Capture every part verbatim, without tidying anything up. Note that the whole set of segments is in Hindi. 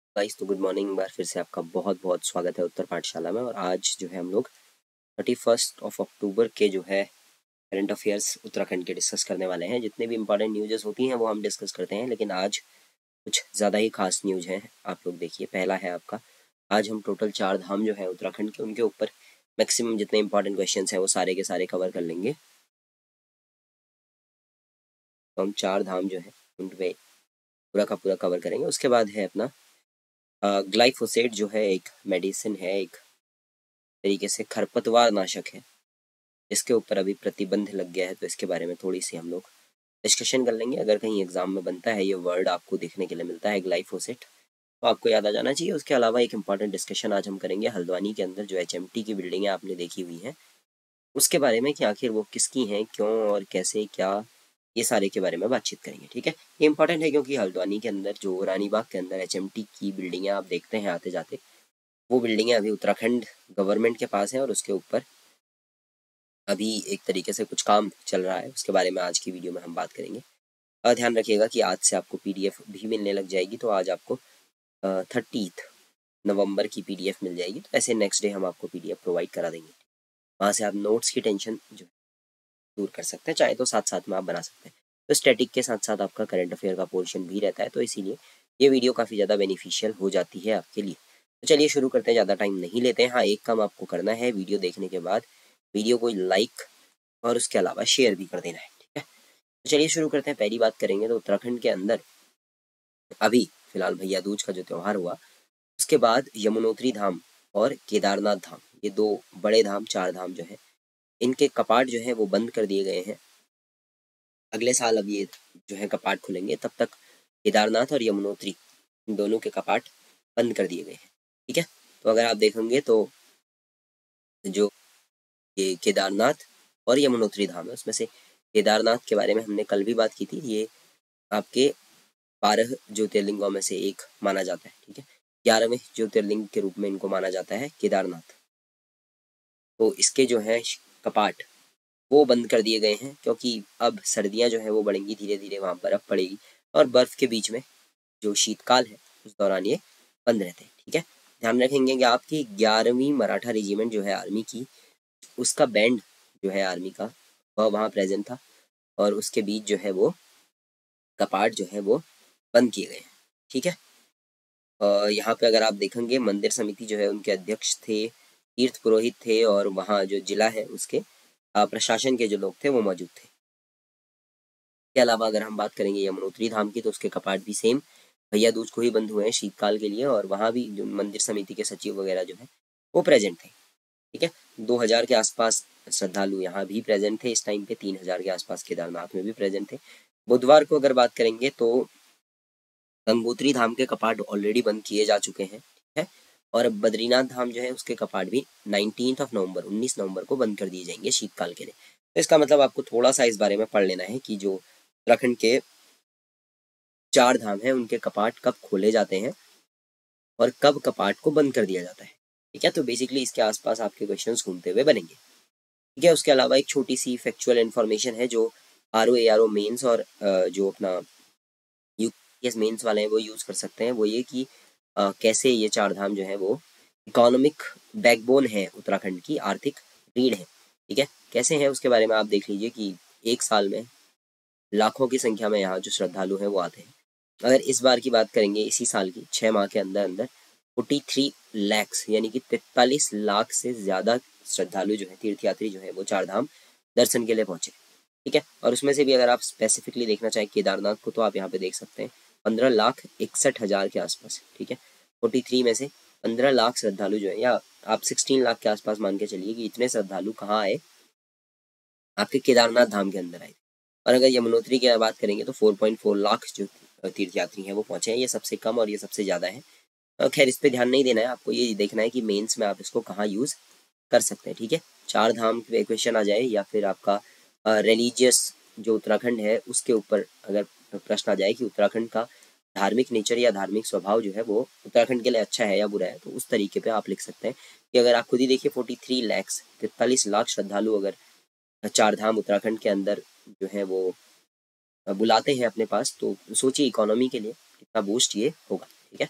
गाइस तो गुड मॉर्निंग। एक बार फिर से आपका बहुत बहुत स्वागत है उत्तर पाठशाला में। और आज जो है हम लोग थर्टी फर्स्ट ऑफ अक्टूबर के जो है करंट अफेयर्स उत्तराखंड के डिस्कस करने वाले हैं। जितने भी इंपॉर्टेंट न्यूज़ होती हैं वो हम डिस्कस करते हैं, लेकिन आज कुछ ज़्यादा ही खास न्यूज़ हैं। आप लोग देखिए, पहला है आपका, आज हम टोटल चार धाम जो है उत्तराखंड के, उनके ऊपर मैक्सिमम जितने इंपॉर्टेंट क्वेश्चन हैं वो सारे के सारे कवर कर लेंगे। तो हम चार धाम जो है उन पे पूरा का पूरा कवर करेंगे। उसके बाद है अपना ग्लाइफोसेट, जो है एक मेडिसिन है, एक तरीके से खरपतवार नाशक है। इसके ऊपर अभी प्रतिबंध लग गया है, तो इसके बारे में थोड़ी सी हम लोग डिस्कशन कर लेंगे। अगर कहीं एग्जाम में बनता है ये वर्ड आपको देखने के लिए मिलता है ग्लाइफोसेट, तो आपको याद आ जाना चाहिए। उसके अलावा एक इंपॉर्टेंट डिस्कशन आज हम करेंगे हल्द्वानी के अंदर जो एच एम टी की बिल्डिंग है आपने देखी हुई है, उसके बारे में कि आखिर वो किसकी हैं, क्यों और कैसे, क्या, ये सारे के बारे में बातचीत करेंगे। ठीक है, ये इंपॉर्टेंट है क्योंकि हल्द्वानी के अंदर जो रानी बाग के अंदर एच एम टी की बिल्डिंग है आप देखते हैं आते जाते, वो बिल्डिंगें अभी उत्तराखंड गवर्नमेंट के पास है और उसके ऊपर अभी एक तरीके से कुछ काम चल रहा है। उसके बारे में आज की वीडियो में हम बात करेंगे। और ध्यान रखिएगा कि आज से आपको पीडीएफ भी मिलने लग जाएगी, तो आज आपको थर्टीथ नवंबर की पीडीएफ मिल जाएगी। तो ऐसे नेक्स्ट डे हम आपको पीडीएफ प्रोवाइड करा देंगे। वहाँ से आप नोट्स की टेंशन जो दूर कर सकते हैं, चाहे तो साथ साथ में आप बना सकते हैं। तो स्टैटिक के साथ साथ आपका करंट अफेयर का पोर्शन भी रहता है, तो इसीलिए ये वीडियो काफ़ी ज़्यादा बेनिफिशियल हो जाती है आपके लिए। तो चलिए शुरू करते हैं, ज़्यादा टाइम नहीं लेते हैं। हाँ, एक काम आपको करना है, वीडियो देखने के बाद वीडियो को लाइक और उसके अलावा शेयर भी कर देना है। ठीक है, तो चलिए शुरू करते हैं। पहली बात करेंगे तो उत्तराखंड के अंदर अभी फिलहाल भैया दूज का जो त्यौहार हुआ, उसके बाद यमुनोत्री धाम और केदारनाथ धाम, ये दो बड़े धाम, चार धाम जो है, इनके कपाट जो है वो बंद कर दिए गए हैं। अगले साल अब ये जो है कपाट खुलेंगे, तब तक केदारनाथ और यमुनोत्री इन दोनों के कपाट बंद कर दिए गए हैं। ठीक है, तो अगर आप देखेंगे तो जो ये केदारनाथ और यमुनोत्री धाम है, उसमें से केदारनाथ के बारे में हमने कल भी बात की थी। ये आपके बारह ज्योतिर्लिंगों में से एक माना जाता है। ठीक है, ग्यारहवें ज्योतिर्लिंग के रूप में इनको माना जाता है केदारनाथ। तो इसके जो है कपाट वो बंद कर दिए गए हैं, क्योंकि अब सर्दियां जो है वो बढ़ेंगी, धीरे धीरे वहाँ बर्फ पड़ेगी और बर्फ के बीच में जो शीतकाल है उस दौरान ये बंद रहते हैं। ठीक है, ध्यान रखेंगे कि आपकी ग्यारहवीं मराठा रेजिमेंट जो है आर्मी की, उसका बैंड जो है आर्मी का, वह वहाँ प्रेजेंट था और उसके बीच जो है वो कपाट जो है वो बंद किए गए हैं। ठीक है, यहाँ पे अगर आप देखेंगे मंदिर समिति जो है उनके अध्यक्ष थे, तीर्थ पुरोहित थे, और वहाँ जो जिला है उसके प्रशासन के जो लोग थे वो मौजूद थे। इसके अलावा अगर हम बात करेंगे यमुनोत्री धाम की, तो उसके कपाट भी सेम भैया दूज को ही बंद हुए हैं शीतकाल के लिए, और वहाँ भी जो मंदिर समिति के सचिव वगैरह जो है वो प्रेजेंट थे। ठीक है, दो हज़ार के आसपास श्रद्धालु यहाँ भी प्रेजेंट थे। इस टाइम पे तीन हज़ार के आसपास केदारनाथ में भी प्रेजेंट थे। बुधवार को अगर बात करेंगे तो गंगोत्री धाम के कपाट ऑलरेडी बंद किए जा चुके हैं। ठीक है, और बद्रीनाथ धाम जो है उसके कपाट भी नाइनटीन ऑफ नवंबर उन्नीस नवंबर को बंद कर दिए जाएंगे शीतकाल के लिए। तो इसका मतलब आपको थोड़ा सा इस बारे में पढ़ लेना है कि जो उत्तराखंड के चार धाम हैं उनके कपाट कब खोले जाते हैं और कब कपाट को बंद कर दिया जाता है। ठीक है, तो बेसिकली इसके आसपास आपके क्वेश्चन घूमते हुए बनेंगे। ठीक है, उसके अलावा एक छोटी सी फैक्चुअल इन्फॉर्मेशन है जो R O A R O mains और जो अपना यूपीएस मेंस वाले हैं वो यूज़ कर सकते हैं। वो ये कि आ, कैसे ये चार धाम जो है वो इकोनॉमिक बैकबोन है उत्तराखंड की, आर्थिक रीढ़ है। ठीक है, कैसे हैं उसके बारे में आप देख लीजिए कि एक साल में लाखों की संख्या में यहाँ जो श्रद्धालु हैं वो आते हैं। अगर इस बार की बात करेंगे, इसी साल की छः माह के अंदर अंदर फोर्टी थ्री लैक्स यानी कि तैतालीस लाख से ज़्यादा श्रद्धालु जो है, तीर्थयात्री जो है वो चार धाम दर्शन के लिए पहुँचे। ठीक है, और उसमें से भी अगर आप स्पेसिफिकली देखना चाहें केदारनाथ को, तो आप यहाँ पे देख सकते हैं पंद्रह लाख इकसठ हज़ार के आसपास। ठीक है, फोर्टी थ्री में से पंद्रह लाख श्रद्धालु जो है, या आप सिक्सटीन लाख के आसपास मान के चलिए कि इतने श्रद्धालु कहाँ आए, आपके केदारनाथ धाम के अंदर आए। और अगर यमुनोत्री की बात करेंगे तो फोर पॉइंट फोर लाख जो तीर्थयात्री हैं वो पहुंचे हैं। ये सबसे कम और ये सबसे ज़्यादा है। खैर, इस पे ध्यान नहीं देना है, आपको ये देखना है कि मेंस में आप इसको कहाँ यूज़ कर सकते हैं। ठीक है, चार धाम पे क्वेश्चन आ जाए या फिर आपका रिलीजियस जो उत्तराखंड है उसके ऊपर अगर प्रश्न आ जाए कि उत्तराखंड का धार्मिक नेचर या धार्मिक स्वभाव जो है वो उत्तराखंड के लिए अच्छा है या बुरा है, तो उस तरीके पे आप लिख सकते हैं कि अगर आप खुद ही देखिए फोर्टी थ्री लैक्स तैतालीस लाख श्रद्धालु अगर चार धाम उत्तराखंड के अंदर जो है वो बुलाते हैं अपने पास, तो सोचिए इकोनॉमी के लिए कितना बूस्ट ये होगा। ठीक है,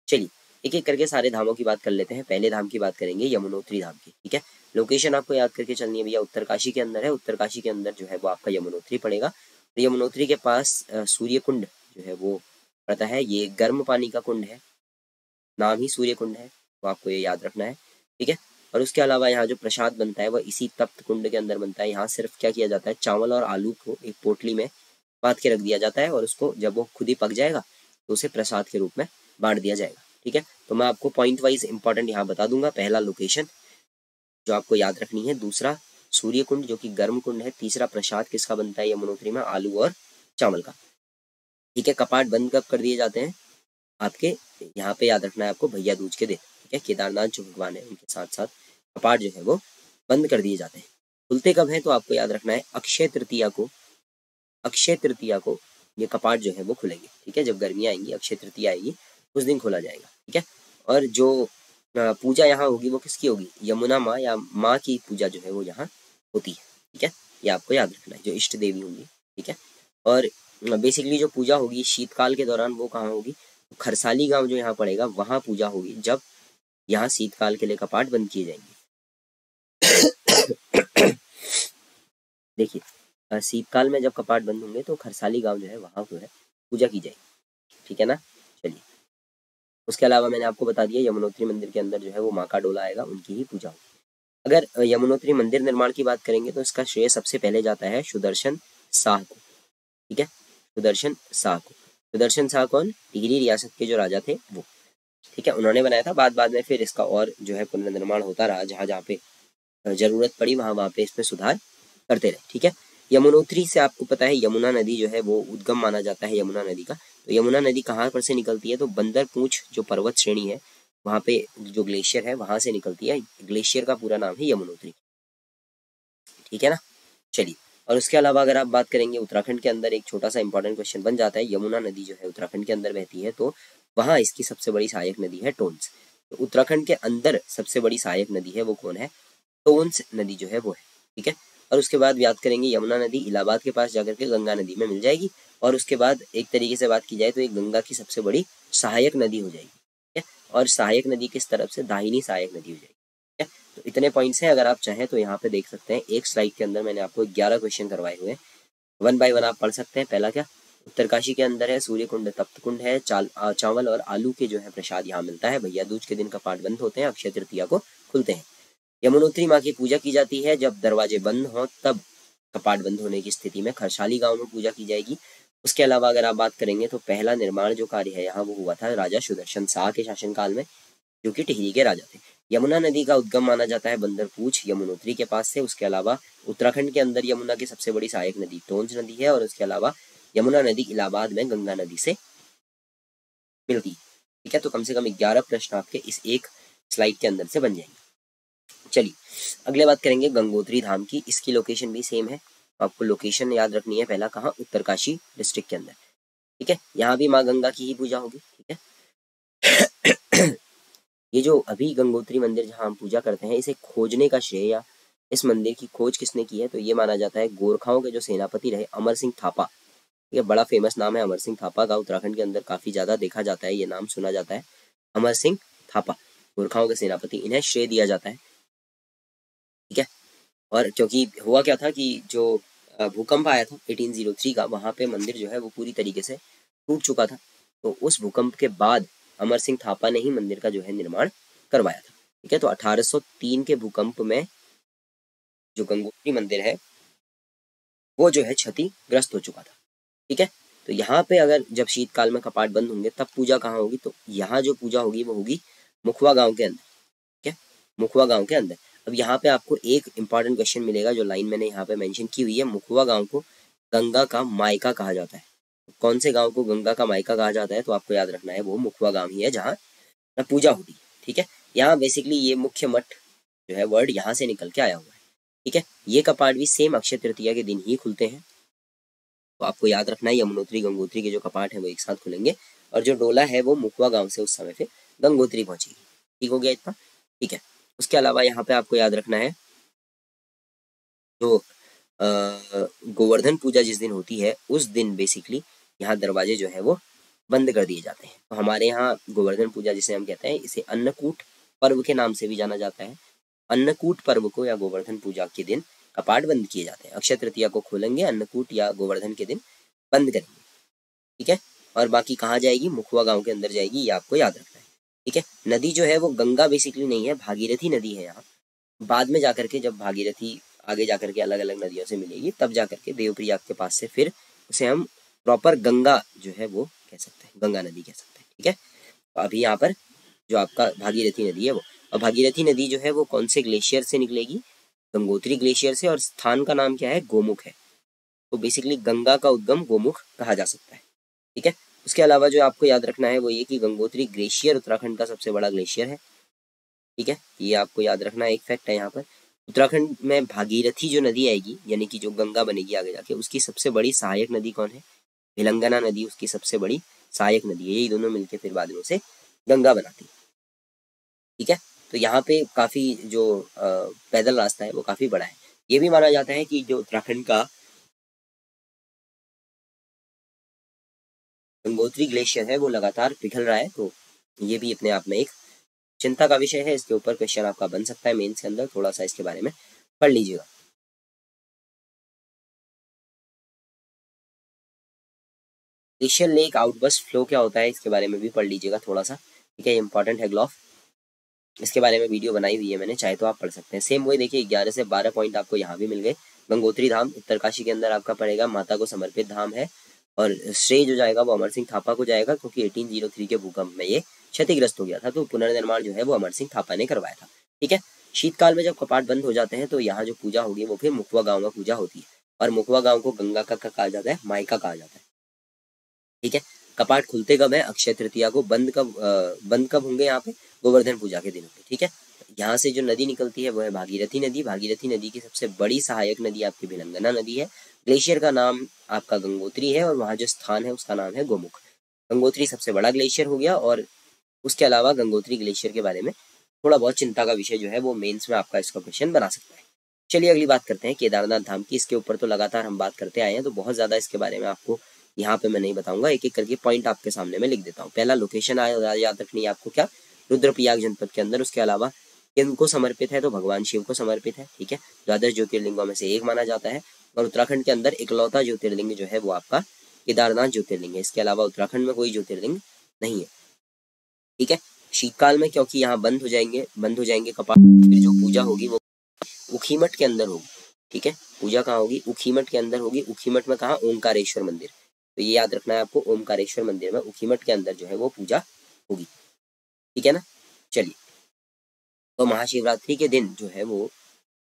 चलिए एक एक करके सारे धामों की बात कर लेते हैं। पहले धाम की बात करेंगे यमुनोत्री धाम की, ठीक है। लोकेशन आपको याद करके चलनी है भैया, उत्तरकाशी के अंदर है। उत्तरकाशी के अंदर जो है वो आपका यमुनोत्री पड़ेगा। यमुनोत्री के पास सूर्य कुंड जो है वो पड़ता है। ये गर्म पानी का कुंड है, नाम ही सूर्य कुंड है, तो आपको ये याद रखना है, ठीक है। और उसके अलावा यहाँ जो प्रसाद बनता है वह इसी तप्त कुंड के अंदर बनता है। यहाँ सिर्फ क्या किया जाता है, चावल और आलू को एक पोटली में बांध के रख दिया जाता है और उसको जब वो खुद ही पक जाएगा तो उसे प्रसाद के रूप में बांट दिया जाएगा, ठीक है। तो मैं आपको पॉइंट वाइज इंपॉर्टेंट यहाँ बता दूंगा। पहला लोकेशन जो आपको याद रखनी है, दूसरा सूर्य कुंड जो कि गर्म कुंड है, तीसरा प्रसाद किसका बनता है यमुनोत्री में, आलू और चावल का, ठीक है। कपाट बंद कब कर दिए जाते हैं आपके, यहाँ पे याद रखना है आपको, भैया दूज के दिन, ठीक है। केदारनाथ जो भगवान है उनके साथ साथ कपाट जो है वो बंद कर दिए जाते हैं। खुलते कब है तो आपको याद रखना है अक्षय तृतीया को, अक्षय तृतीया को ये कपाट जो है वो खुलेंगे, ठीक है। जब गर्मियाँ आएंगी, अक्षय तृतीया आएगी, उस दिन खोला जाएगा, ठीक है। और जो पूजा यहाँ होगी वो किसकी होगी, यमुना माँ या माँ की पूजा जो है वो यहाँ होती है, ठीक है। ये आपको याद रखना है, जो इष्ट देवी होंगी, ठीक है। और बेसिकली जो पूजा होगी शीतकाल के दौरान वो कहाँ होगी, खरसाली गांव जो यहाँ पड़ेगा वहाँ पूजा होगी, जब यहाँ शीतकाल के लिए कपाट बंद किए जाएंगे। देखिए शीतकाल में जब कपाट बंद होंगे तो खरसाली गांव जो है वहाँ जो है पूजा की जाएगी, ठीक है ना। चलिए उसके अलावा मैंने आपको बता दिया यमुनोत्री मंदिर के अंदर जो है वो माँ का डोला आएगा, उनकी ही पूजा होगी। अगर यमुनोत्री मंदिर निर्माण की बात करेंगे तो इसका श्रेय सबसे पहले जाता है सुदर्शन शाह को, ठीक है। सुदर्शन शाह को, सुदर्शन शाह कौन, टिहरी रियासत के जो राजा थे वो, ठीक है, उन्होंने बनाया था। बाद बाद में फिर इसका और जो है पुनर्निर्माण होता रहा, जहाँ जहाँ पे जरूरत पड़ी वहाँ वहाँ पे इसमें सुधार करते रहे, ठीक है। यमुनोत्री से आपको पता है यमुना नदी जो है वो उद्गम माना जाता है यमुना नदी का। तो यमुना नदी कहाँ पर से निकलती है, तो बंदर पूंछ जो पर्वत श्रेणी है वहाँ पे जो ग्लेशियर है वहां से निकलती है। ग्लेशियर का पूरा नाम है यमुनोत्री, ठीक है ना। चलिए और उसके अलावा अगर आप बात करेंगे उत्तराखंड के अंदर एक छोटा सा इंपॉर्टेंट क्वेश्चन बन जाता है, यमुना नदी जो है उत्तराखंड के अंदर बहती है, तो वहाँ इसकी सबसे बड़ी सहायक नदी है टोंस। तो उत्तराखंड के अंदर सबसे बड़ी सहायक नदी है वो कौन है, टोंस नदी जो है वो है, ठीक है। और उसके बाद बात करेंगे यमुना नदी इलाहाबाद के पास जाकर के गंगा नदी में मिल जाएगी। और उसके बाद एक तरीके से बात की जाए तो एक गंगा की सबसे बड़ी सहायक नदी हो जाएगी, ठीक है। और सहायक नदी किस तरफ से, दाहिनी सहायक नदी हो जाएगी, ठीक है। तो इतने पॉइंट्स हैं, अगर आप चाहें तो यहाँ पे देख सकते हैं एक स्लाइड के अंदर मैंने आपको ग्यारह क्वेश्चन करवाए हुए हैं, वन बाय वन आप पढ़ सकते हैं। पहला क्या, उत्तरकाशी के अंदर है सूर्य कुंड, तप्त कुंड है, चाल आ, चावल और आलू के जो है प्रसाद यहाँ मिलता है। भैया दूज के दिन कपाट बंद होते हैं, अक्षय तृतीया को खुलते हैं। यमुनोत्री माँ की पूजा की जाती है, जब दरवाजे बंद हों तब कपाट बंद होने की स्थिति में खरसाली गांव में पूजा की जाएगी। उसके अलावा अगर आप बात करेंगे तो पहला निर्माण जो कार्य है यहाँ वो हुआ था राजा सुदर्शन शाह के शासनकाल में, जो कि टिहरी के राजा थे। यमुना नदी का उद्गम माना जाता है बंदरपूछ यमुनोत्री के पास से। उसके अलावा उत्तराखंड के अंदर यमुना की सबसे बड़ी सहायक नदी टोंस नदी है। और उसके अलावा यमुना नदी इलाहाबाद में गंगा नदी से मिलती है, ठीक है। तो कम से कम ग्यारह प्रश्न आपके इस एक स्लाइड के अंदर से बन जाएंगे। चलिए अगले बात करेंगे गंगोत्री धाम की। इसकी लोकेशन भी सेम है, तो आपको लोकेशन याद रखनी है। पहला कहाँ, उत्तरकाशी डिस्ट्रिक्ट के अंदर, ठीक है। यहाँ भी माँ गंगा की ही पूजा होगी, ठीक है। ये जो अभी गंगोत्री मंदिर जहाँ हम पूजा करते हैं, इसे खोजने का श्रेय या इस मंदिर की खोज किसने की है, तो ये माना जाता है गोरखाओं के जो सेनापति रहे अमर सिंह थापा। ये बड़ा फेमस नाम है अमर सिंह थापा का, उत्तराखंड के अंदर काफी ज्यादा देखा जाता है, ये नाम सुना जाता है, अमर सिंह थापा, गोरखाओं के सेनापति, इन्हें श्रेय दिया जाता है, ठीक है। और क्योंकि हुआ क्या था कि जो भूकंप आया था अठारह सौ तीन का, वहाँ पे मंदिर जो है वो पूरी तरीके से टूट चुका था। तो उस भूकंप के बाद अमर सिंह थापा ने ही मंदिर का जो है निर्माण करवाया था, ठीक है। तो अठारह सौ तीन के भूकंप में जो गंगोत्री मंदिर है वो जो है क्षतिग्रस्त हो चुका था, ठीक है। तो यहाँ पे अगर जब शीतकाल में कपाट बंद होंगे तब पूजा कहाँ होगी, तो यहाँ जो पूजा होगी वो होगी मुखवा गांव के अंदर, ठीक है, मुखवा गांव के अंदर। अब यहाँ पे आपको एक इंपॉर्टेंट क्वेश्चन मिलेगा, जो लाइन मैंने यहाँ पे मेंशन की हुई है, मुखवा गांव को गंगा का मायका कहा जाता है। कौन से गांव को गंगा का मायका कहा जाता है, तो आपको याद रखना है वो मुखवा गांव ही है जहाँ पूजा होती है, ठीक है। यहाँ बेसिकली ये मुख्य मठ जो है वर्ड यहाँ से निकल के आया हुआ है, ठीक है। ये कपाट भी सेम अक्षय तृतीया के दिन ही खुलते हैं, तो आपको याद रखना है यमुनोत्री गंगोत्री के जो कपाट है वो एक साथ खुलेंगे। और जो डोला है वो मुखवा गांव से उस समय पे गंगोत्री पहुंचेगी, ठीक हो गया इतना, ठीक है। उसके अलावा यहाँ पे आपको याद रखना है जो गोवर्धन पूजा जिस दिन होती है उस दिन बेसिकली यहाँ दरवाजे जो है वो बंद कर दिए जाते हैं। तो हमारे यहाँ गोवर्धन पूजा जिसे हम कहते हैं, इसे अन्नकूट पर्व के नाम से भी जाना जाता है। अन्नकूट पर्व को या गोवर्धन पूजा के दिन कपाट बंद किए जाते हैं। अक्षय तृतीया को खोलेंगे, अन्नकूट या गोवर्धन के दिन बंद करेंगे। ठीक है, और बाकी कहाँ जाएगी, मुखवा गांव के अंदर जाएगी, ये आपको याद रखना है। ठीक है, नदी जो है वो गंगा बेसिकली नहीं है, भागीरथी नदी है यहाँ। बाद में जाकर के जब भागीरथी आगे जाकर के अलग अलग नदियों से मिलेगी, तब जाकर के देवप्रयाग के पास से फिर उसे हम प्रॉपर गंगा जो है वो कह सकते हैं, गंगा नदी कह सकते हैं। ठीक है, तो अभी यहाँ पर जो आपका भागीरथी नदी है वो, और भागीरथी नदी जो है वो कौन से ग्लेशियर से निकलेगी, गंगोत्री ग्लेशियर से, और स्थान का नाम क्या है, गोमुख है। तो बेसिकली गंगा का उद्गम गोमुख कहा जा सकता है। ठीक है, उसके अलावा जो आपको याद रखना है वो ये कि गंगोत्री ग्लेशियर उत्तराखंड का सबसे बड़ा ग्लेशियर है। ठीक है, ये आपको याद रखना है, एक फैक्ट है यहाँ पर। उत्तराखंड में भागीरथी जो नदी आएगी, यानी कि जो गंगा बनेगी आगे जाके, उसकी सबसे बड़ी सहायक नदी कौन है, भिलंगना नदी उसकी सबसे बड़ी सहायक नदी है। यही दोनों मिलकर फिर बाद में उसे गंगा बनाती है। ठीक है, तो यहाँ पे काफी जो आ, पैदल रास्ता है वो काफी बड़ा है। ये भी माना जाता है कि जो उत्तराखंड का गंगोत्री ग्लेशियर है वो लगातार पिघल रहा है, तो ये भी अपने आप में एक चिंता का विषय है। इसके ऊपर क्वेश्चन आपका बन सकता है मेंस के अंदर, थोड़ा सा इसके बारे में पढ़ लीजिएगा। ग्लेशियर लेक आउटबर्स्ट फ्लो क्या होता है, इसके बारे में भी पढ़ लीजिएगा थोड़ा सा। ठीक है, इंपॉर्टेंट है ग्लॉफ, इसके बारे में वीडियो बनाई हुई है मैंने, चाहे तो आप पढ़ सकते हैं। सेम वही देखिए, ग्यारह से बारह पॉइंट आपको यहाँ भी मिल गए। गंगोत्री धाम उत्तरकाशी के अंदर आपका पड़ेगा, माता को समर्पित धाम है, और श्रेय जो जाएगा वो अमर सिंह थापा को जाएगा, क्योंकि अठारह सौ तीन के भूकंप में ये क्षतिग्रस्त हो गया था, तो पुनर्निर्माण जो है वो अमर सिंह थापा ने करवाया था। ठीक है, शीतकाल में जब कपाट बंद हो जाते हैं तो यहाँ जो पूजा होगी वो फिर मुखवा गाँव में पूजा होती है, और मुखवा गाँव को गंगा का कहा जाता है, मायका कहा जाता है। ठीक है, कपाट खुलते कब है, अक्षय तृतीया को। बंद कब बंद कब होंगे यहाँ पे, गोवर्धन पूजा के दिनों पे। ठीक है, यहाँ से जो नदी निकलती है वो है भागीरथी नदी। भागीरथी नदी की सबसे बड़ी सहायक नदी आपकी भिलंगना नदी है। ग्लेशियर का नाम आपका गंगोत्री है, और वहाँ जो स्थान है उसका नाम है गोमुख। गंगोत्री सबसे बड़ा ग्लेशियर हो गया, और उसके अलावा गंगोत्री ग्लेशियर के बारे में थोड़ा बहुत चिंता का विषय जो है वो मेंस में आपका इसका क्वेश्चन बना सकता है। चलिए अगली बात करते हैं केदारनाथ धाम की। इसके ऊपर तो लगातार हम बात करते आए हैं, तो बहुत ज्यादा इसके बारे में आपको यहाँ पे मैं नहीं बताऊंगा, एक एक करके पॉइंट आपके सामने में लिख देता हूँ। पहला लोकेशन याद रखनी है आपको, क्या, रुद्रप्रयाग जनपद के अंदर। उसके अलावा किनको समर्पित है, तो भगवान शिव को समर्पित है। ठीक है, द्वादश ज्योतिर्लिंगों में से एक माना जाता है, और उत्तराखंड के अंदर इकलौता ज्योतिर्लिंग जो है वो आपका केदारनाथ ज्योतिर्लिंग है। इसके अलावा उत्तराखंड में कोई ज्योतिर्लिंग नहीं है। ठीक है, शीतकाल में क्योंकि यहाँ बंद हो जाएंगे बंद हो जाएंगे कपाट, फिर जो पूजा होगी वो उखीमठ के अंदर होगी। ठीक है, पूजा कहाँ होगी, उखीमठ के अंदर होगी। उखीमठ में कहाँ, ओमकारेश्वर मंदिर। तो ये याद रखना है आपको, ओमकारेश्वर मंदिर में उखीमठ के अंदर जो है वो पूजा होगी। ठीक है ना। चलिए, तो महाशिवरात्रि के दिन जो है वो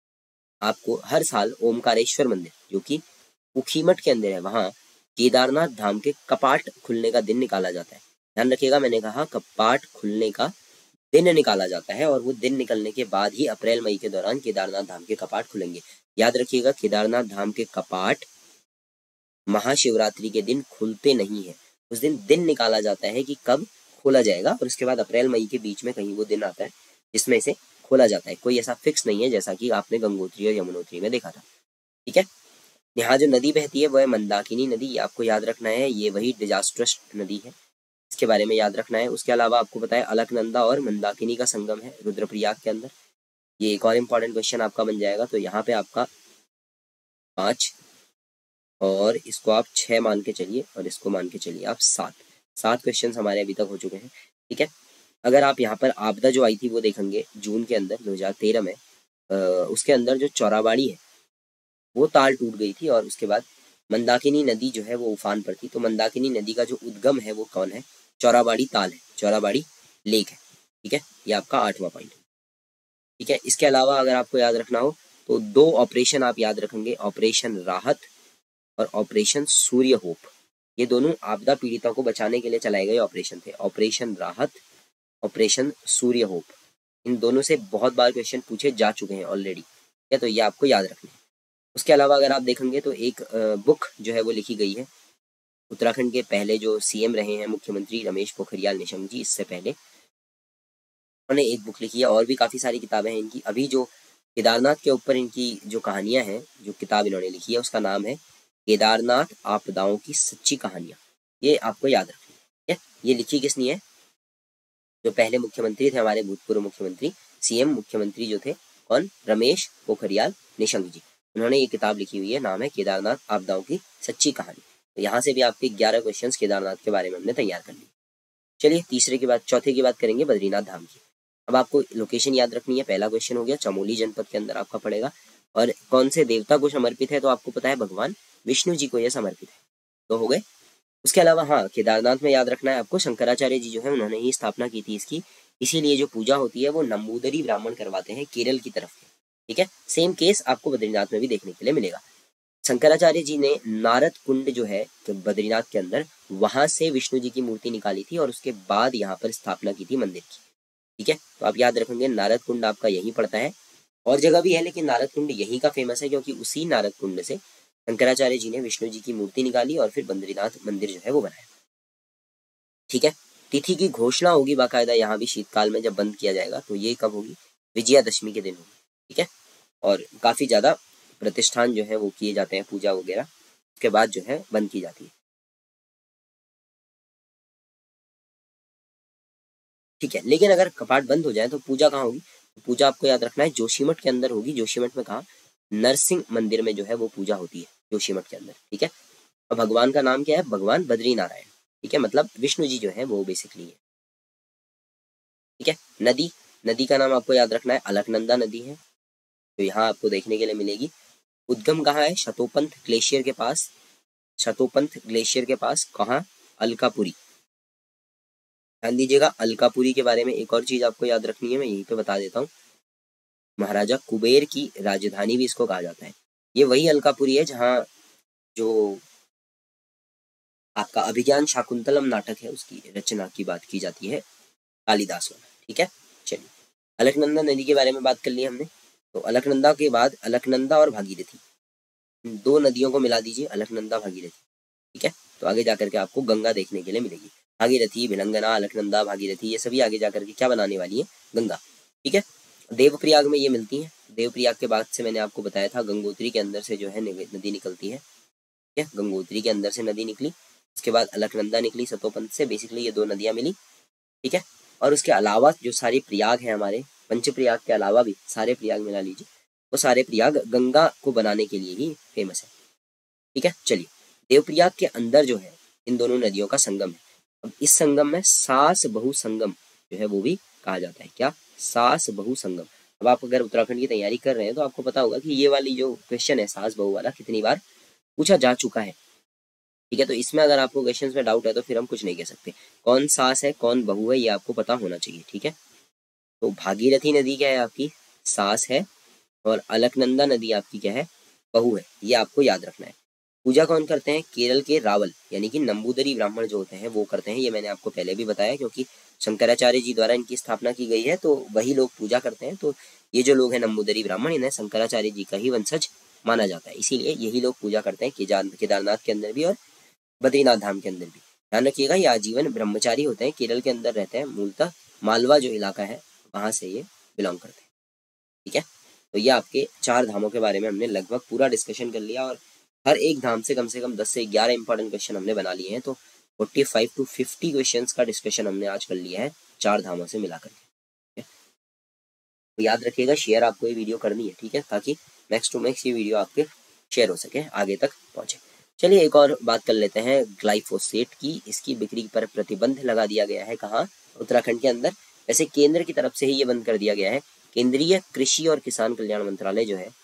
आपको हर साल ओमकारेश्वर मंदिर जो कि उखीमठ के अंदर है, वहां केदारनाथ धाम के कपाट खुलने का दिन निकाला जाता है। ध्यान रखिएगा, मैंने कहा कपाट खुलने का दिन निकाला जाता है, और वो दिन निकलने के बाद ही अप्रैल मई के दौरान केदारनाथ धाम के कपाट खुलेंगे। याद रखिएगा, केदारनाथ धाम के कपाट महाशिवरात्रि के दिन खुलते नहीं है। उस दिन दिन निकाला जाता है कि कब खोला जाएगा, और उसके बाद अप्रैल मई के बीच में कहीं वो दिन आता है जिसमें इसे खोला जाता है। कोई ऐसा फिक्स नहीं है, जैसा कि आपने गंगोत्री और यमुनोत्री में देखा था। ठीक है, यहाँ जो नदी बहती है वो है मंदाकिनी नदी, ये आपको याद रखना है। ये वही डिजास्ट्रस नदी है, इसके बारे में याद रखना है। उसके अलावा आपको पता है अलकनंदा और मंदाकिनी का संगम है रुद्रप्रयाग के अंदर, ये एक और इम्पॉर्टेंट क्वेश्चन आपका बन जाएगा। तो यहाँ पे आपका पाँच, और इसको आप छः मान के चलिए, और इसको मान के चलिए आप सात। सात क्वेश्चन हमारे अभी तक हो चुके हैं। ठीक है, अगर आप यहाँ पर आपदा जो आई थी वो देखेंगे जून के अंदर दो हजार तेरह में, आ, उसके अंदर जो चौराबाड़ी है वो ताल टूट गई थी, और उसके बाद मंदाकिनी नदी जो है वो उफान पर थी। तो मंदाकिनी नदी का जो उद्गम है वो कौन है, चौराबाड़ी ताल है, चौराबाड़ी लेक है। ठीक है, ये आपका आठवां पॉइंट है। ठीक है, इसके अलावा अगर आपको याद रखना हो तो दो ऑपरेशन आप याद रखेंगे, ऑपरेशन राहत और ऑपरेशन सूर्य होप। ये दोनों आपदा पीड़ितों को बचाने के लिए चलाए गए ऑपरेशन थे, ऑपरेशन राहत, ऑपरेशन सूर्य होप। इन दोनों से बहुत बार क्वेश्चन पूछे जा चुके हैं ऑलरेडी, या तो ये आपको याद रखना है। उसके अलावा अगर आप देखेंगे तो एक बुक जो है वो लिखी गई है, उत्तराखंड के पहले जो सीएम रहे हैं मुख्यमंत्री रमेश पोखरियाल निशंक जी, इससे पहले उन्होंने एक बुक लिखी है, और भी काफ़ी सारी किताबें हैं इनकी। अभी जो केदारनाथ के ऊपर इनकी जो कहानियां हैं, जो किताब इन्होंने लिखी है उसका नाम है केदारनाथ आपदाओं की सच्ची कहानियां। ये आपको याद रखना है। है। ये लिखी किसने है? जो पहले मुख्यमंत्री थे हमारे, भूतपूर्व मुख्यमंत्री, सीएम मुख्यमंत्री जो थे, कौन? रमेश पोखरियाल निशंक जी। उन्होंने ये किताब लिखी हुई है, नाम है केदारनाथ आपदाओं की सच्ची कहानी। तो यहाँ से भी आपके ग्यारह क्वेश्चंस केदारनाथ के बारे में हमने तैयार कर लिए। चलिए तीसरे की बात, चौथे की बात करेंगे, बद्रीनाथ धाम की। अब आपको लोकेशन याद रखनी है। पहला क्वेश्चन हो गया चमोली जनपद के अंदर आपका पड़ेगा, और कौन से देवता को समर्पित है? तो आपको पता है भगवान विष्णु जी को यह समर्पित है। तो हो गए। उसके अलावा हाँ, केदारनाथ में याद रखना है आपको, शंकराचार्य जी जो है उन्होंने ही स्थापना की थी इसकी, इसीलिए जो पूजा होती है वो नंबूदरी ब्राह्मण करवाते हैं केरल की तरफ। ठीक है, सेम केस आपको बद्रीनाथ में भी देखने के लिए मिलेगा। शंकराचार्य जी ने नारद कुंड जो है तो बद्रीनाथ के अंदर, वहां से विष्णु जी की मूर्ति निकाली थी और उसके बाद यहाँ पर स्थापना की थी मंदिर की। ठीक है, तो आप याद रखेंगे नारद कुंड आपका यही पड़ता है। और जगह भी है लेकिन नारद कुंड यहीं का फेमस है, क्योंकि उसी नारद कुंड से शंकराचार्य जी ने विष्णु जी की मूर्ति निकाली और फिर बद्रीनाथ मंदिर जो है वो बनाया। ठीक है, तिथि की घोषणा होगी बाकायदा यहाँ भी शीतकाल में जब बंद किया जाएगा, तो ये कब होगी? विजयादशमी के दिन होगी। ठीक है, और काफी ज्यादा प्रतिष्ठान जो है वो किए जाते हैं, पूजा वगैरह, उसके बाद जो है बंद की जाती है। ठीक है, लेकिन अगर कपाट बंद हो जाए तो पूजा कहाँ होगी? तो पूजा आपको याद रखना है जोशीमठ के अंदर होगी। जोशीमठ में कहा? नरसिंह मंदिर में जो है वो पूजा होती है जोशीमठ के अंदर। ठीक है, और भगवान का नाम क्या है? भगवान बद्री नारायण। ठीक है, मतलब विष्णु जी जो है वो बेसिकली है। ठीक है, नदी, नदी का नाम आपको याद रखना है, अलकनंदा नदी है, तो यहाँ आपको देखने के लिए मिलेगी। उद्गम कहाँ है? शतोपंथ ग्लेशियर के पास। शतोपंथ ग्लेशियर के पास कहाँ? अलकापुरी। ध्यान दीजिएगा, अलकापुरी के बारे में एक और चीज आपको याद रखनी है, मैं यहीं पे बता देता हूँ। महाराजा कुबेर की राजधानी भी इसको कहा जाता है। ये वही अलकापुरी है जहाँ जो आपका अभिज्ञान शाकुंतलम नाटक है उसकी रचना की बात की जाती है, कालिदास वाला। ठीक है, चलिए अलकनंदा नदी के बारे में बात कर ली हमने। तो अलकनंदा के बाद अलकनंदा और भागीरथी, दो नदियों को मिला दीजिए, अलकनंदा भागीरथी। ठीक है, तो आगे जाकर के आपको गंगा देखने के लिए मिलेगी। भागीरथी, भिलंगना, अलकनंदा, भागीरथी, ये सभी आगे जाकर के क्या बनाने वाली है? गंगा। ठीक है, देवप्रयाग में ये मिलती है। देवप्रयाग के बाद से मैंने आपको बताया था गंगोत्री के अंदर से जो है नदी निकलती है। ठीक है, गंगोत्री के अंदर से नदी निकली, उसके बाद अलकनंदा निकली सतोपंथ से, बेसिकली ये दो नदियां मिली। ठीक है, और उसके अलावा जो सारे प्रयाग हैं हमारे, पंचप्रयाग के अलावा भी सारे प्रयाग मिला लीजिए, वो सारे प्रयाग गंगा को बनाने के लिए ही फेमस है। ठीक है, चलिए देवप्रयाग के अंदर जो है इन दोनों नदियों का संगम है। अब इस संगम में सास बहु संगम जो है वो भी कहा जाता है। क्या? सास बहु संगम। अब आप अगर उत्तराखंड की तैयारी कर रहे हैं तो आपको पता होगा कि ये वाली जो क्वेश्चन है सास बहु वाला कितनी बार पूछा जा चुका है। ठीक है, तो इसमें अगर आपको क्वेश्चन में डाउट है तो फिर हम कुछ नहीं कह सकते। कौन सास है कौन बहू है ये आपको पता होना चाहिए। ठीक है, तो भागीरथी नदी क्या है? आपकी सास है, और अलकनंदा नदी आपकी क्या है? बहू है। ये आपको याद रखना है। पूजा कौन करते हैं? केरल के रावल यानी कि नंबूदरी ब्राह्मण जो होते हैं वो करते हैं। ये मैंने आपको पहले भी बताया, क्योंकि शंकराचार्य जी द्वारा इनकी स्थापना की गई है तो वही लोग पूजा करते हैं। तो ये जो लोग हैं नंबूदरी ब्राह्मण, इन्हें शंकराचार्य जी का ही वंशज माना जाता है, इसीलिए यही लोग पूजा करते हैं केदारनाथ के अंदर भी और बद्रीनाथ धाम के अंदर भी। ध्यान रखिएगा, ये आजीवन ब्रह्मचारी होते हैं, केरल के अंदर रहते हैं, मूलतः मालवा जो इलाका है वहां से ये बिलोंग करते हैं। ठीक है, तो ये आपके चार धामों के बारे में हमने लगभग पूरा डिस्कशन कर लिया, और हर एक धाम से कम से कम दस से ग्यारह इंपॉर्टेंट क्वेश्चन हमने बना लिए हैं। तो पैंतालीस टू पचास क्वेश्चंस का डिस्कशन हमने आज कर लिया है चार धामों से मिलाकर के। तो याद रखिएगा, शेयर आपको ये वीडियो करनी है। ठीक है, ताकि नेक्स्ट टू नेक्स्ट ये वीडियो आपके शेयर हो सके, आगे तक पहुंचे। चलिए एक और बात कर लेते हैं ग्लाइफोसेट की। इसकी बिक्री पर प्रतिबंध लगा दिया गया है। कहाँ? उत्तराखंड के अंदर। वैसे केंद्र की तरफ से ही ये बंद कर दिया गया है। केंद्रीय कृषि और किसान कल्याण मंत्रालय जो है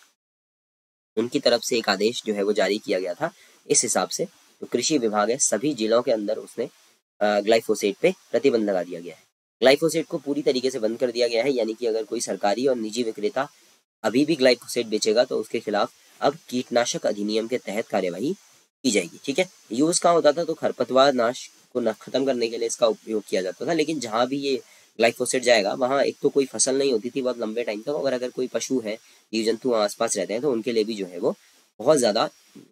उनकी तरफ से एक आदेश जो है वो जारी किया गया था। इस हिसाब से जो कृषि विभाग है सभी जिलों के अंदर उसने ग्लाइफोसेट पे प्रतिबंध लगा दिया गया है। ग्लाइफोसेट को पूरी तरीके से बंद कर दिया गया है, यानी कि अगर कोई सरकारी और निजी विक्रेता अभी भी ग्लाइफोसेट बेचेगा तो उसके खिलाफ अब कीटनाशक अधिनियम के तहत कार्यवाही की जाएगी। ठीक है, यूज कहाँ होता था? तो खरपतवार नाश को न खत्म करने के लिए इसका उपयोग किया जाता था, लेकिन जहाँ भी ये ग्लाइफोसेट जाएगा वहाँ एक तो कोई फसल नहीं होती थी बहुत लंबे टाइम तक, और अगर कोई पशु है, जीव जंतु वहाँ आसपास रहते हैं तो उनके लिए भी जो है वो बहुत ज्यादा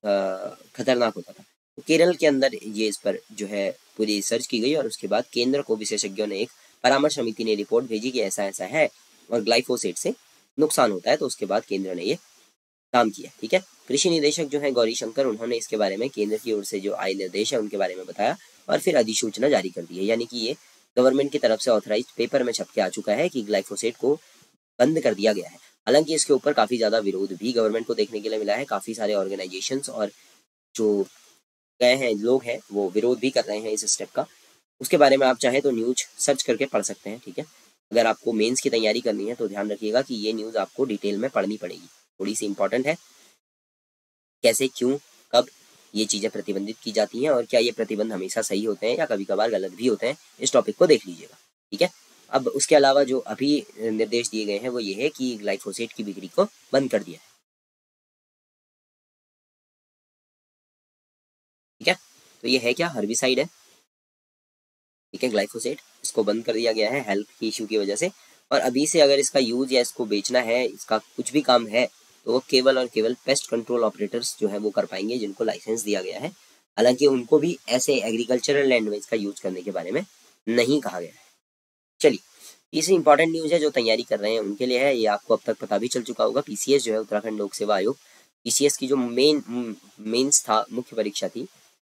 खतरनाक होता था। तो केरल के अंदर ये इस पर जो है पूरी रिसर्च की गई, और उसके बाद केंद्र को विशेषज्ञों ने एक परामर्श समिति ने रिपोर्ट भेजी कि ऐसा ऐसा है और ग्लाइफोसेट से नुकसान होता है। तो उसके बाद केंद्र ने ये काम किया। ठीक है, कृषि निदेशक जो है गौरी शंकर, उन्होंने इसके बारे में केंद्र की ओर से जो आए निर्देश है उनके बारे में बताया, और फिर अधिसूचना जारी कर दी है, यानी कि ये गवर्नमेंट की तरफ से ऑथराइज पेपर में छप के आ चुका है कि ग्लाइफोसेट को बंद कर दिया गया है। हालांकि इसके ऊपर काफ़ी ज़्यादा विरोध भी गवर्नमेंट को देखने के लिए मिला है। काफ़ी सारे ऑर्गेनाइजेशंस और जो गए हैं लोग हैं वो विरोध भी कर रहे हैं इस स्टेप का। उसके बारे में आप चाहे तो न्यूज सर्च करके पढ़ सकते हैं, ठीक है। अगर आपको मेंस की तैयारी करनी है तो ध्यान रखिएगा कि ये न्यूज़ आपको डिटेल में पढ़नी पड़ेगी, थोड़ी सी इंपॉर्टेंट है। कैसे, क्यों, कब ये चीज़ें प्रतिबंधित की जाती हैं और क्या ये प्रतिबंध हमेशा सही होते हैं या कभी कभार गलत भी होते हैं, इस टॉपिक को देख लीजिएगा, ठीक है। अब उसके अलावा जो अभी निर्देश दिए गए हैं वो ये है कि ग्लाइफोसेट की बिक्री को बंद कर दिया है, ठीक है। तो ये है क्या, हर्बिसाइड है, ठीक है, ग्लाइफोसेट, इसको बंद कर दिया गया है हेल्थ की इशू की वजह से। और अभी से अगर इसका यूज या इसको बेचना है, इसका कुछ भी काम है, तो वो केवल और केवल पेस्ट कंट्रोल ऑपरेटर्स जो है वो कर पाएंगे जिनको लाइसेंस दिया गया है। हालांकि उनको भी ऐसे एग्रीकल्चरल लैंड में इसका यूज करने के बारे में नहीं कहा गया है। चलिए, तीसरी इंपॉर्टेंट न्यूज है जो तैयारी कर रहे हैं उनके लिए है। ये आपको अब तक पता भी चल चुका होगा, पीसीएस जो है उत्तराखंड लोक सेवा आयोग, पीसीएस की जो मेन मेंस था, मुख्य परीक्षा थी,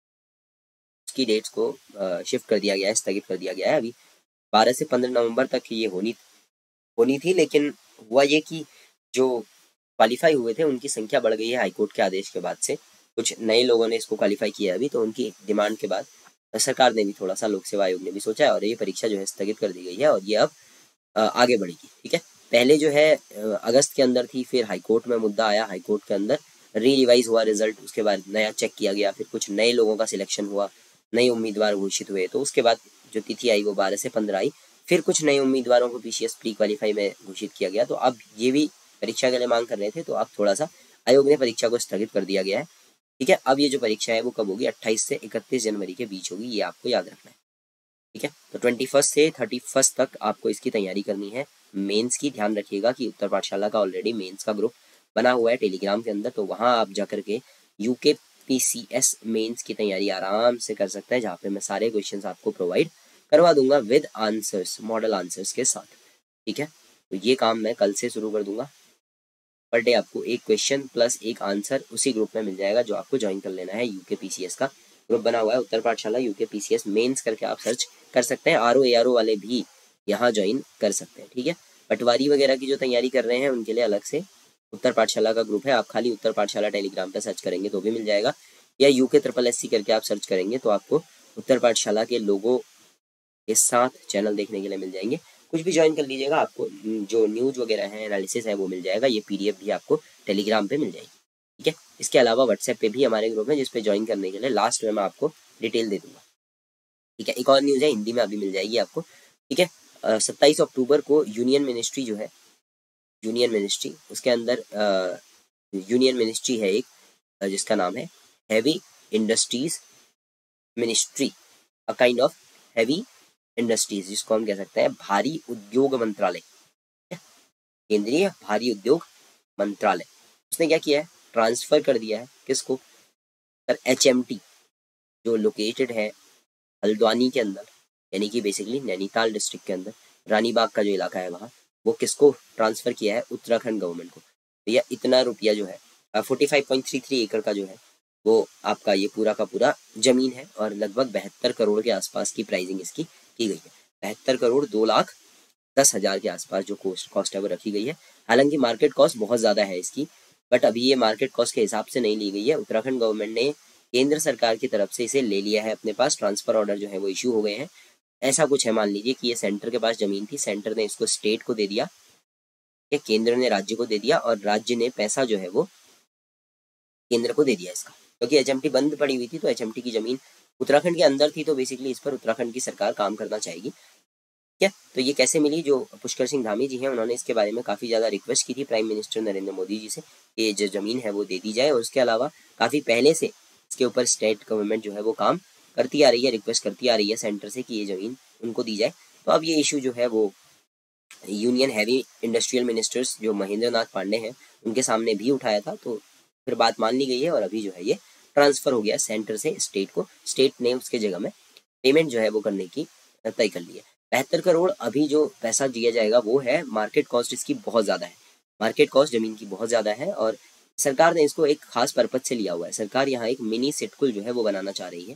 की डेट्स को शिफ्ट कर दिया गया है, स्थगित कर दिया गया है। अभी बारह से पंद्रह नवंबर तक ये होनी होनी थी, लेकिन हुआ ये कि जो क्वालिफाई हुए थे उनकी संख्या बढ़ गई है हाईकोर्ट के आदेश के बाद से। कुछ नए लोगों ने इसको क्वालिफाई किया अभी, तो उनकी डिमांड के बाद सरकार ने भी थोड़ा सा, लोक सेवा आयोग ने भी सोचा है और ये परीक्षा जो है स्थगित कर दी गई है और ये अब आगे बढ़ेगी, ठीक है। पहले जो है अगस्त के अंदर थी, फिर हाईकोर्ट में मुद्दा आया, हाईकोर्ट के अंदर री रिवाइज हुआ रिजल्ट, उसके बाद नया चेक किया गया, फिर कुछ नए लोगों का सिलेक्शन हुआ, नए उम्मीदवार घोषित हुए, तो उसके बाद जो तिथि आई वो बारह से पंद्रह आई। फिर कुछ नए उम्मीदवारों को पीसीएस प्री क्वालिफाई में घोषित किया गया, तो अब ये भी परीक्षा के लिए मांग कर रहे थे, तो अब थोड़ा सा आयोग ने परीक्षा को स्थगित कर दिया गया है, ठीक है। अब ये जो परीक्षा है वो कब होगी, अट्ठाईस से इकतीस जनवरी के बीच होगी, ये आपको याद रखना है, ठीक है। तो ट्वेंटी फर्स्ट से थर्टी फर्स्ट तक आपको इसकी तैयारी करनी है मेंस की। ध्यान रखिएगा कि उत्तर पाठशाला का ऑलरेडी मेंस का ग्रुप बना हुआ है टेलीग्राम के अंदर, तो वहाँ आप जाकर के यूके पीसीएस मेंस की तैयारी आराम से कर सकते हैं, जहाँ पे मैं सारे क्वेश्चंस आपको प्रोवाइड करवा दूंगा विद आंसर्स, मॉडल आंसर्स के साथ, ठीक है। तो ये काम मैं कल से शुरू कर दूंगा। पर डे आपको एक क्वेश्चन प्लस एक आंसर उसी ग्रुप में मिल जाएगा, जो आपको ज्वाइन कर लेना है। यूके पीसीएस का ग्रुप बना हुआ है, उत्तर पाठशाला यूके पीसीएस मेंस करके आप सर्च कर सकते हैं। आर ओ ए आर ओ वाले भी यहाँ ज्वाइन कर सकते हैं, ठीक है। पटवारी वगैरह की जो तैयारी कर रहे हैं उनके लिए अलग से उत्तर पाठशाला का ग्रुप है, आप खाली उत्तर पाठशाला टेलीग्राम पे सर्च करेंगे तो भी मिल जाएगा, या यूके ट्रिपल एस सी करके आप सर्च करेंगे तो आपको उत्तर पाठशाला के लोगो के साथ चैनल देखने के लिए मिल जाएंगे। कुछ भी ज्वाइन कर लीजिएगा, आपको जो न्यूज वगैरह है, एनालिसिस है वो मिल जाएगा। ये पीडीएफ भी आपको टेलीग्राम पे मिल जाएगी, ठीक है। इसके अलावा व्हाट्सएप पे भी हमारे ग्रुप है, जिसपे ज्वाइन करने के लिए लास्ट में मैं आपको डिटेल दे दूंगा, ठीक है। एक और न्यूज है, हिंदी में अभी मिल जाएगी आपको, ठीक है। सत्ताईस अक्टूबर को यूनियन मिनिस्ट्री जो है, यूनियन मिनिस्ट्री उसके अंदर यूनियन मिनिस्ट्री है एक, जिसका नाम है heavy industries ministry, a kind of heavy industries, जिसको हम कह सकते हैं भारी उद्योग मंत्रालय, केंद्रीय भारी उद्योग मंत्रालय। उसने क्या किया है, ट्रांसफर कर दिया है किसको, सर एचएमटी, जो लोकेटेड है हल्द्वानी के अंदर, यानी कि बेसिकली नैनीताल डिस्ट्रिक्ट के अंदर, रानीबाग का जो इलाका है वहाँ, वो किसको ट्रांसफर किया है, उत्तराखंड गवर्नमेंट को। भैया इतना रुपया जो है forty five point three three एकड़ का जो है वो आपका ये पूरा का पूरा जमीन है, और लगभग बहत्तर करोड़ के आसपास की प्राइसिंग इसकी की गई है। बहत्तर करोड़ दो लाख दस हजार के आसपास जो कॉस्ट कॉस्ट है वो रखी गई है। हालांकि मार्केट कॉस्ट बहुत ज़्यादा है इसकी, बट अभी ये मार्केट कॉस्ट के हिसाब से नहीं ली गई है। उत्तराखंड गवर्नमेंट ने केंद्र सरकार की तरफ से इसे ले लिया है अपने पास, ट्रांसफर ऑर्डर जो है वो इशू हो गए हैं। ऐसा कुछ है, मान लीजिए कि ये सेंटर के पास जमीन थी, सेंटर ने इसको स्टेट को दे दिया, या केंद्र ने राज्य को दे दिया, और राज्य ने पैसा जो है वो केंद्र को दे दिया इसका, क्योंकि एचएमटी बंद पड़ी हुई थी, तो एचएमटी की जमीन उत्तराखंड के अंदर थी, तो बेसिकली इस पर उत्तराखंड की सरकार काम करना चाहेगी, क्या। तो ये कैसे मिली, जो पुष्कर सिंह धामी जी हैं उन्होंने इसके बारे में काफ़ी ज़्यादा रिक्वेस्ट की थी प्राइम मिनिस्टर नरेंद्र मोदी जी से, कि जो ज़मीन है वो दे दी जाए। और उसके अलावा काफ़ी पहले से इसके ऊपर स्टेट गवर्नमेंट जो है वो काम करती आ रही है, रिक्वेस्ट करती आ रही है सेंटर से कि ये ज़मीन उनको दी जाए। तो अब ये इशू जो है वो यूनियन हैवी इंडस्ट्रियल मिनिस्टर्स जो महेंद्र नाथ पांडे हैं उनके सामने भी उठाया था, तो फिर बात मान ली गई है, और अभी जो है ये ट्रांसफ़र हो गया सेंटर से स्टेट को। स्टेट ने उसके जगह में पेमेंट जो है वो करने की तय कर ली है। बहत्तर करोड़ अभी जो पैसा दिया जाएगा वो है, मार्केट कॉस्ट इसकी बहुत ज़्यादा है, मार्केट कॉस्ट ज़मीन की बहुत ज़्यादा है, और सरकार ने इसको एक खास पर्पज से लिया हुआ है। सरकार यहाँ एक मिनी सिटकुल जो है वो बनाना चाह रही है,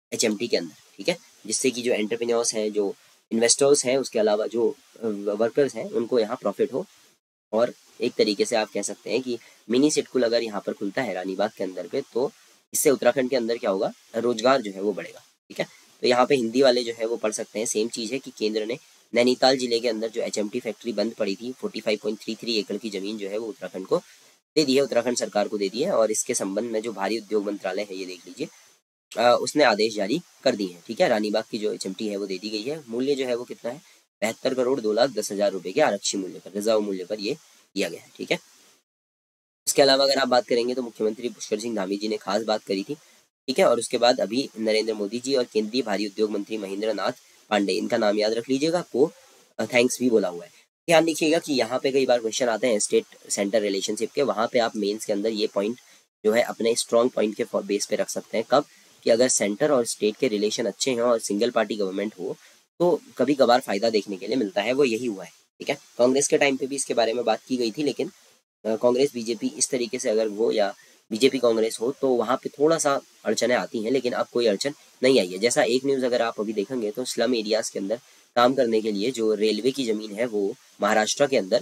एच एम टी के अंदर, ठीक है, जिससे कि जो एंटरप्रेन्योर्स हैं, जो इन्वेस्टर्स हैं, उसके अलावा जो वर्कर्स हैं, उनको यहाँ प्रॉफिट हो। और एक तरीके से आप कह सकते हैं कि मिनी सिटकुल अगर यहाँ पर खुलता है रानी बाग के अंदर पे, तो इससे उत्तराखंड के अंदर क्या होगा, रोजगार जो है वो बढ़ेगा, ठीक है। तो यहाँ पे हिंदी वाले जो है वो पढ़ सकते हैं। सेम चीज़ है कि केंद्र ने नैनीताल जिले के अंदर जो एच एम टी फैक्ट्री बंद पड़ी थी, forty five point three three एकड़ की जमीन जो है वो उत्तराखंड को दे दी है, उत्तराखंड सरकार को दे दी है। और इसके संबंध में जो भारी उद्योग मंत्रालय है, ये देख लीजिए, आ, उसने आदेश जारी कर दिए हैं, ठीक है। रानी बाग की जो एच एम टी है वो दे दी गई है। मूल्य जो है वो कितना है, बहत्तर करोड़ दो लाख दस हजार रुपए के आरक्षी मूल्य पर, रिजर्व मूल्य पर ये दिया गया है, ठीक है। इसके अलावा अगर आप बात करेंगे तो मुख्यमंत्री पुष्कर सिंह धामी जी ने खास बात करी थी, ठीक है। और उसके बाद अभी नरेंद्र मोदी जी और केंद्रीय भारी उद्योग मंत्री महेंद्र नाथ पांडे, इनका नाम याद रख लीजिएगा, को थैंक्स भी बोला हुआ है। ध्यान रखिएगा कि यहाँ पे कई बार क्वेश्चन आते हैं स्टेट सेंटर रिलेशनशिप के, वहाँ पे आप मेंस के अंदर ये पॉइंट जो है अपने स्ट्रॉन्ग पॉइंट के बेस पे रख सकते हैं। कब, कि अगर सेंटर और स्टेट के रिलेशन अच्छे हैं और सिंगल पार्टी गवर्नमेंट हो, तो कभी कभार फायदा देखने के लिए मिलता है, वो यही हुआ है, ठीक है। कांग्रेस के टाइम पे भी इसके बारे में बात की गई थी, लेकिन कांग्रेस बीजेपी इस तरीके से अगर वो, या बीजेपी कांग्रेस हो, तो वहाँ पे थोड़ा सा अड़चने आती हैं, लेकिन अब कोई अड़चन नहीं आई है। जैसा एक न्यूज़ अगर आप अभी देखेंगे तो स्लम एरियाज के अंदर काम करने के लिए जो रेलवे की जमीन है वो महाराष्ट्र के अंदर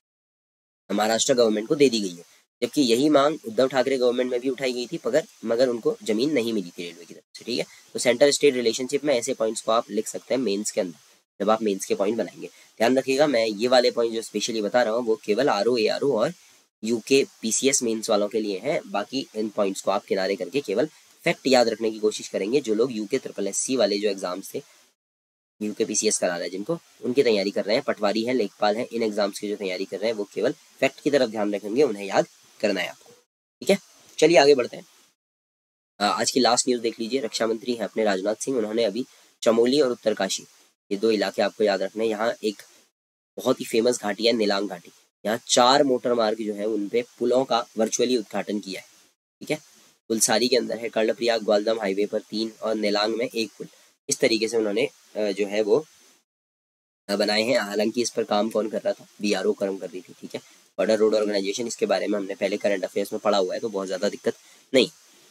महाराष्ट्र गवर्नमेंट को दे दी गई है, जबकि यही मांग उद्धव ठाकरे गवर्नमेंट में भी उठाई गई थी, मगर मगर उनको जमीन नहीं मिली थी रेलवे की तरफ से, ठीक है। तो सेंटर स्टेट रिलेशनशिप में ऐसे पॉइंट्स को आप लिख सकते हैं मेंस के अंदर, जब आप मेंस के पॉइंट बनाएंगे। ध्यान रखिएगा, मैं ये वाले पॉइंट जो स्पेशली बता रहा हूँ वो केवल आर ओ ए आर ओ और यूके पीसीएस मेंस वालों के लिए हैं। बाकी इन पॉइंट्स को आप किनारे करके केवल फैक्ट याद रखने की कोशिश करेंगे। जो लोग यूके ट्रिपल एस सी वाले जो एग्जाम्स थे, यूके पीसीएस करा रहा है जिनको, उनकी तैयारी कर रहे हैं, पटवारी है, लेखपाल है, इन एग्जाम्स की जो तैयारी कर रहे हैं वो केवल फैक्ट की तरफ ध्यान रखेंगे, उन्हें याद करना है आपको, ठीक है। चलिए आगे बढ़ते हैं। आज की लास्ट न्यूज़ देख लीजिए। रक्षा मंत्री हैं अपने राजनाथ सिंह, उन्होंने अभी चमोली और उत्तरकाशी, ये दो इलाके आपको याद रखने हैं। यहाँ एक बहुत ही फेमस घाटी है नीलांग घाटी, यहाँ चार मोटर मार्ग जो है उन पे पुलों का वर्चुअली उद्घाटन किया है, ठीक है। पुलसारी के अंदर है, कर्णप्रयाग ग्वालदम हाईवे पर तीन और नीलांग में एक पुल, इस तरीके से उन्होंने जो है वो बनाए हैं। हालांकि इस पर काम कौन कर रहा था, बी आर ओ कर्म कर रही थी, ठीक है। बॉर्डर रोड ऑर्गेनाइजेशन, इसके बारे में हमने पहले करंट अफेयर्स में पढ़ा हुआ है, तो बहुत ज़्यादा दिक्कत नहीं,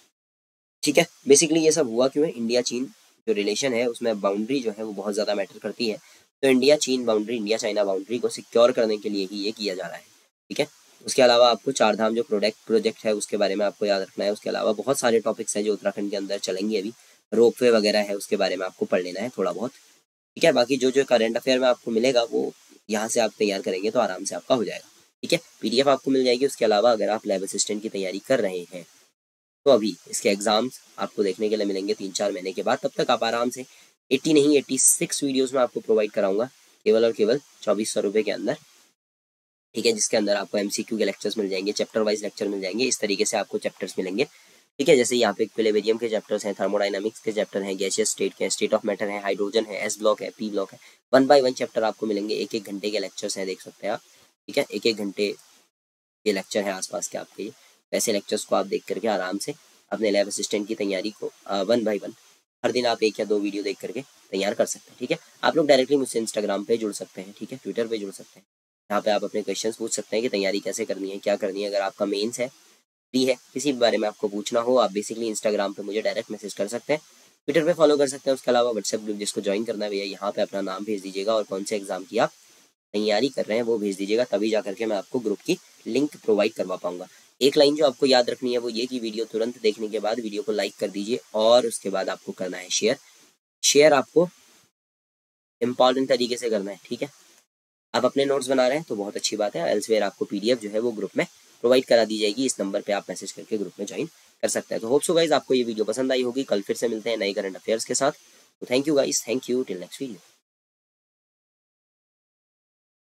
ठीक है। बेसिकली ये सब हुआ क्यों है, इंडिया चीन जो रिलेशन है उसमें बाउंड्री जो है वो बहुत ज़्यादा मैटर करती है। तो इंडिया चीन बाउंड्री, इंडिया चाइना बाउंड्री को सिक्योर करने के लिए ही ये किया जा रहा है, ठीक है। उसके अलावा आपको चार धाम जो प्रोडक्ट प्रोजेक्ट है उसके बारे में आपको याद रखना है। उसके अलावा बहुत सारे टॉपिक्स हैं जो उत्तराखंड के अंदर चलेंगे अभी, रोपवे वगैरह है, उसके बारे में आपको पढ़ लेना है थोड़ा बहुत, ठीक है। बाकी जो जो करंट अफेयर में आपको मिलेगा वो यहाँ से आप तैयार करेंगे तो आराम से आपका हो जाएगा, ठीक है। पीडीएफ आपको मिल जाएगी। उसके अलावा अगर आप लैब असिस्टेंट की तैयारी कर रहे हैं तो अभी इसके एग्जाम्स आपको देखने के लिए मिलेंगे तीन चार महीने के बाद। तब तक आप आराम से अस्सी नहीं छियासी वीडियोस में आपको प्रोवाइड कराऊंगा केवल और केवल चौबीस सौ रुपये के अंदर, ठीक है, जिसके अंदर आपको एमसीक्यू के लेक्चर्स मिल जाएंगे, चैप्टर वाइज लेक्चर मिल जाएंगे। इस तरीके से आपको चैप्टर्स मिलेंगे, ठीक है। जैसे यहाँ पे प्लेबेरियम के चैप्टर्स हैं, थर्मोडाइनमिक्स के चैप्टर हैं, गैसियस स्टेट के, स्टेट ऑफ मैटर है, हाइड्रोजन है, एस ब्लॉक है, पी ब्लॉक है, वन बाय वन चैप्टर आपको मिलेंगे। एक एक घंटे के लेक्चर्स हैं, देख सकते हैं आप, ठीक है। एक एक घंटे के लेक्चर हैं आसपास के आपके, वैसे लेक्चर्स को आप देख करके आराम से अपने लैब असिस्टेंट की तैयारी को वन बाय वन हर दिन आप एक या दो वीडियो देख करके तैयार कर सकते हैं, ठीक है। आप लोग डायरेक्टली मुझसे इंस्टाग्राम पे जुड़ सकते हैं, ठीक है, ट्विटर पे जुड़ सकते हैं, यहाँ पे आप अपने क्वेश्चंस पूछ सकते हैं कि तैयारी कैसे करनी है, क्या करनी है। अगर आपका मेंस है, फ्री है, किसी भी बारे में आपको पूछना हो, आप बेसिकली इंस्टाग्राम पे मुझे डायरेक्ट मैसेज कर सकते हैं, ट्विटर पे फॉलो कर सकते हैं। उसके अलावा व्हाट्सएप ग्रुप जिसको ज्वाइन करना है भैया, यहाँ पे अपना नाम भेज दीजिएगा और कौन से एग्जाम की आप तैयारी कर रहे हैं वो भेज दीजिएगा, तभी जा करके मैं आपको ग्रुप की लिंक प्रोवाइड करवा पाऊंगा। एक लाइन जो आपको याद रखनी है वो ये कि वीडियो तुरंत देखने के बाद वीडियो को लाइक कर दीजिए और उसके बाद आपको करना है शेयर। शेयर आपको इम्पॉर्टेंट तरीके से करना है, ठीक है। आप अपने नोट्स बना रहे हैं तो बहुत अच्छी बात है, एल्सवेयर आपको पीडीएफ जो है वो ग्रुप में प्रोवाइड करा दी जाएगी। इस नंबर पे आप मैसेज करके ग्रुप में ज्वाइन कर सकते हैं। तो होप सो गाइस आपको ये वीडियो पसंद आई होगी। कल फिर से मिलते हैं नए करंट अफेयर्स के साथ। तो thank you guys, thank you, till next video.